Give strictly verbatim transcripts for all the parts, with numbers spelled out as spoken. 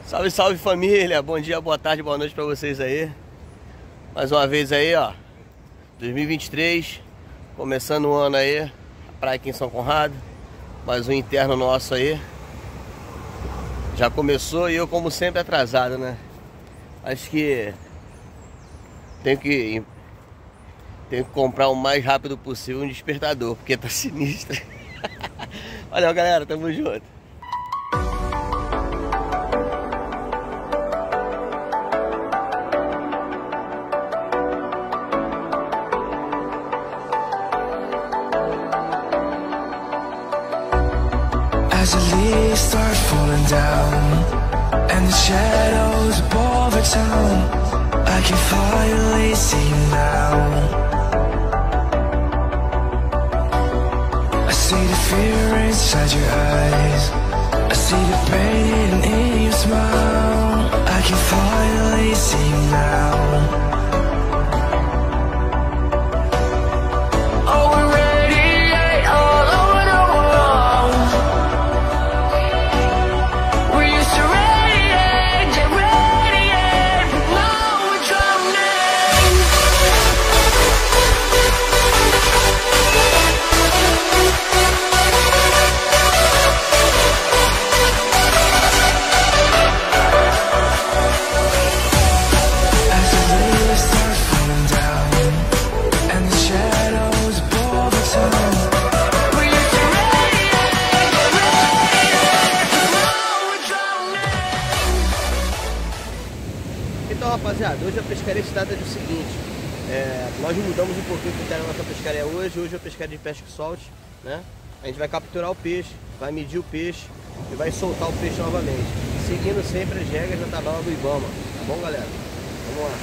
Salve, salve família, bom dia, boa tarde, boa noite pra vocês aí. Mais uma vez aí, ó, dois mil e vinte e três, começando o ano aí, a praia aqui em São Conrado. Mais um interno nosso aí. Já começou e eu, como sempre, atrasado, né? Acho que tenho que tenho que comprar o mais rápido possível um despertador, porque tá sinistro. Valeu, galera, tamo junto. As the leaves start falling down and the shadows above the town, I can finally see you now. I see the fear inside your eyes, I see the pain in your smile. I can finally see you now. Então, rapaziada, hoje a pescaria se trata do seguinte, é, nós mudamos um pouquinho o que está na nossa pescaria hoje. Hoje é a pescaria de pesca e solte, né? A gente vai capturar o peixe, vai medir o peixe e vai soltar o peixe novamente, seguindo sempre as regras da tabela do IBAMA, tá bom, galera? Vamos lá.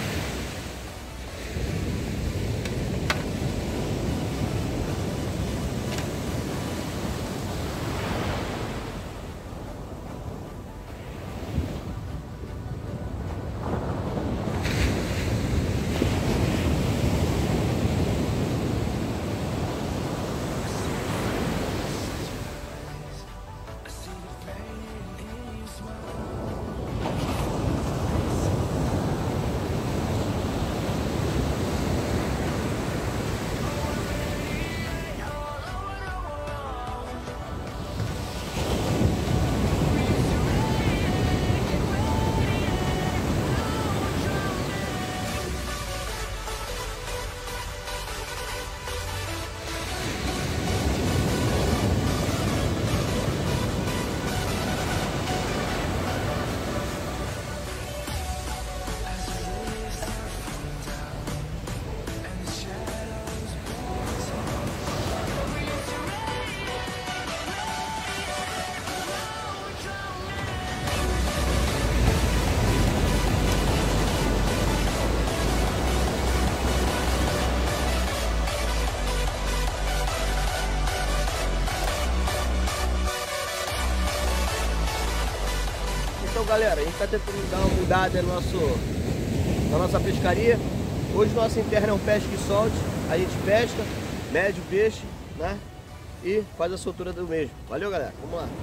Então, galera, a gente está tentando dar uma mudada no nosso, na nossa pescaria. Hoje nosso interno é um pesca e solte. A gente pesca, mede o peixe, né? E faz a soltura do mesmo. Valeu, galera, vamos lá.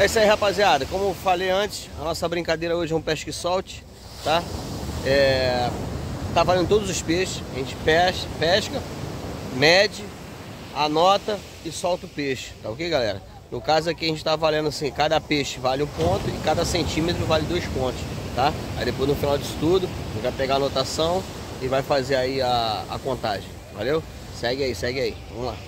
É isso aí, rapaziada. Como eu falei antes, a nossa brincadeira hoje é um pesca e solte, tá? É... Tá valendo todos os peixes. A gente pesca, pesca, mede, anota e solta o peixe, tá ok, galera? No caso aqui a gente tá valendo assim, cada peixe vale um ponto e cada centímetro vale dois pontos, tá? Aí depois no final disso tudo, a gente vai pegar a anotação e vai fazer aí a, a contagem, valeu? Segue aí, segue aí, vamos lá.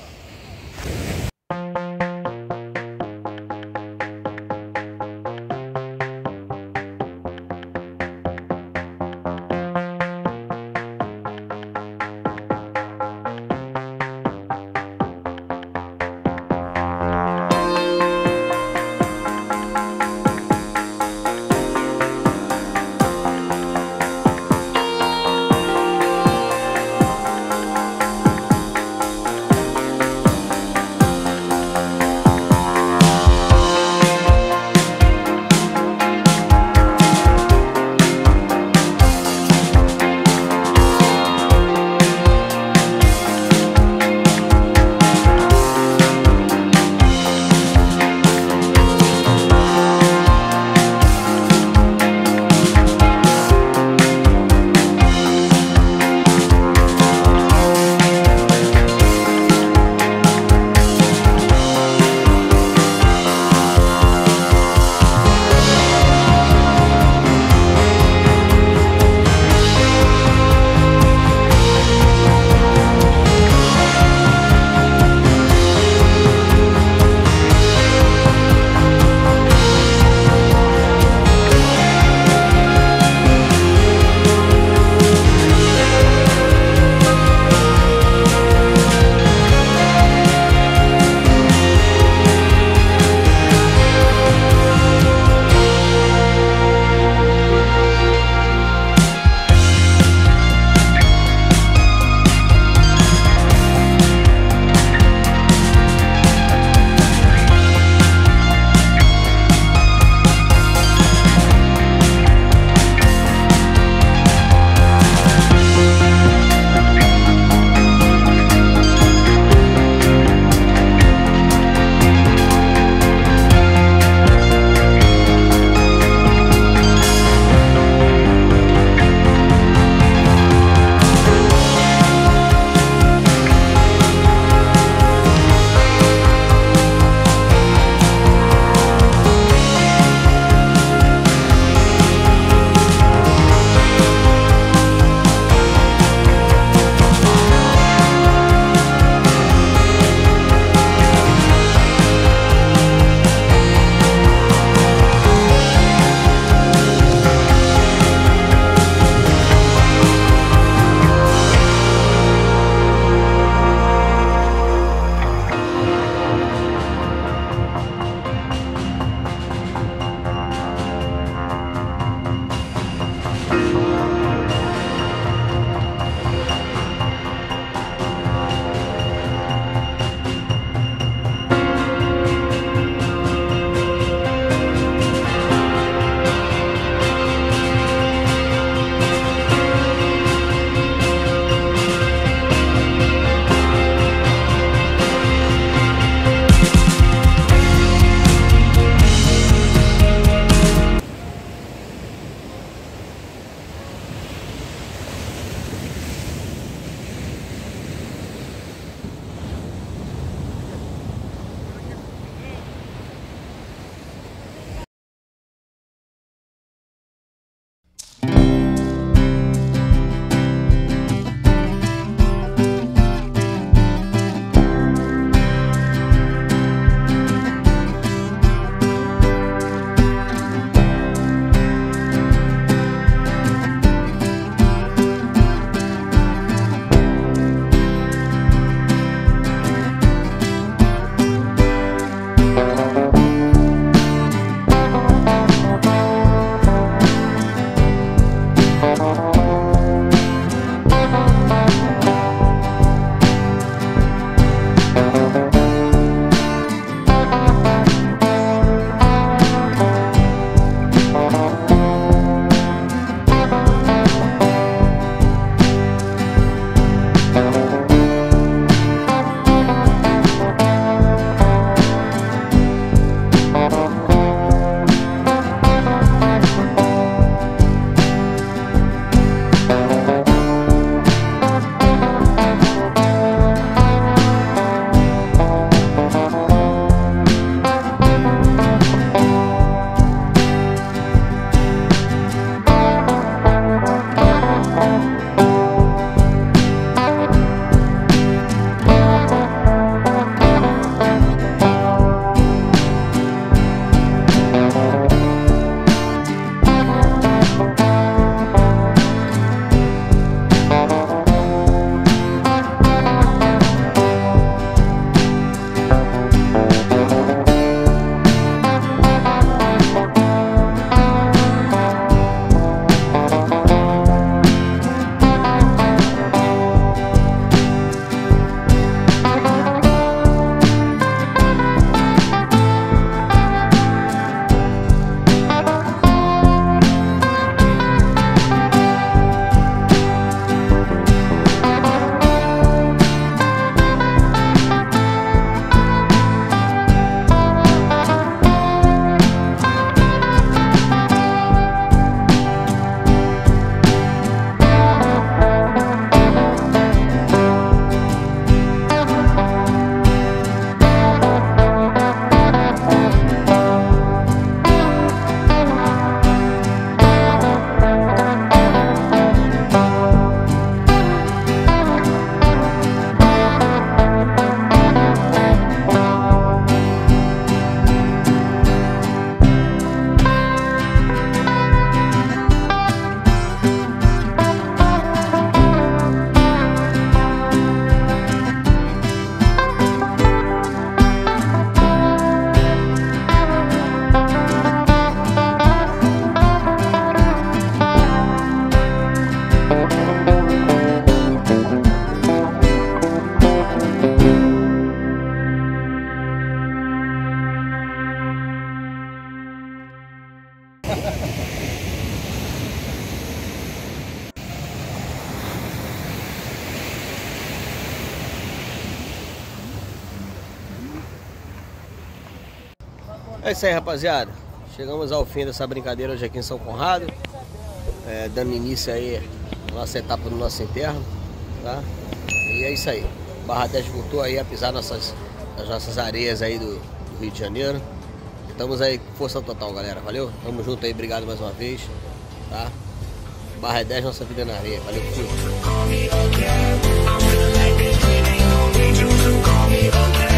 É isso aí, rapaziada. Chegamos ao fim dessa brincadeira hoje aqui em São Conrado, é, dando início aí à nossa etapa do nosso interno, tá? E é isso aí. Barra dez voltou aí a pisar nossas, nas nossas areias aí do, do Rio de Janeiro. Estamos aí com força total, galera. Valeu? Tamo junto aí, obrigado mais uma vez, tá? Barra dez, nossa vida na areia. Valeu, fui.